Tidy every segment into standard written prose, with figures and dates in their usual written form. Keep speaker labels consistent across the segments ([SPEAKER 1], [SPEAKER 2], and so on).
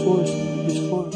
[SPEAKER 1] force, bitch force.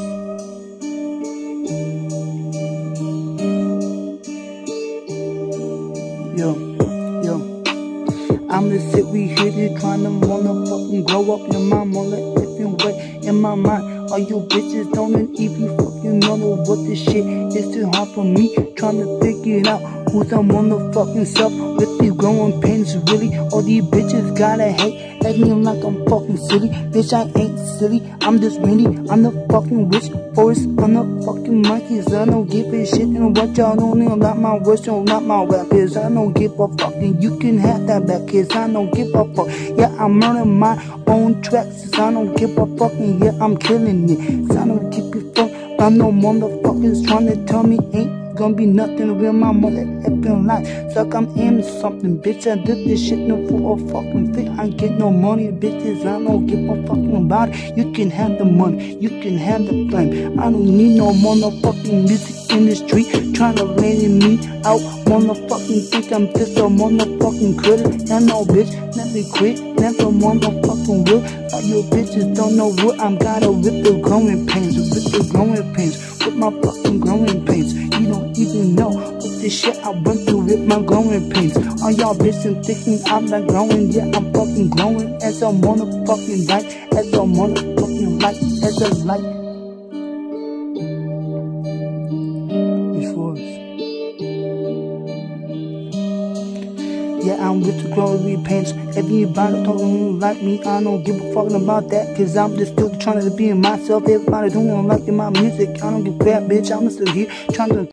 [SPEAKER 1] Yo, I'm the sick, we here just tryna motherfucking grow up in my mother different way in my mind. All you bitches don't even fucking know what this shit is too hard for me. Tryna figure it out who's the motherfucking self with these growing pains. Really, all these bitches gotta hate, acting like I'm fucking silly. Bitch, I ain't silly, I'm just meaty. I'm the fucking witch forest, I'm the fucking monkeys. I don't give a shit and what y'all don't know about my words, don't like my rappers. I don't give a fuck and you can have that back, cause I don't give a fuck. Yeah, I'm running my own tracks, I don't give a fuck, and yeah, I'm killing it. So I don't give a fuck, I know motherfuckers trying to tell me ain't gonna be nothing with my mother effing life. Suck, I'm aiming something, bitch. I did this shit no for a fucking fit. I get no money, bitches. I don't give a fucking about it. You can have the money, you can have the fame. I don't need no motherfucking music in the street trying to lay me out. Motherfucking think I'm just a motherfucking critic. I know, bitch, never quit, never motherfucking will. All you bitches don't know what I'm gotta with the growing pains, with the growing pains, with my fucking growing pains. You don't even know what this shit I went through with my growing pains. All y'all bitches thinking I'm not growing, yeah, I'm fucking growing as a motherfucking light, as a motherfucking light, as a light. Yeah, I'm with the growing pains. Everybody talking like me, I don't give a fuck about that, cause I'm just still trying to be myself. Everybody don't like my music, I don't give a crap, bitch. I'm still here trying to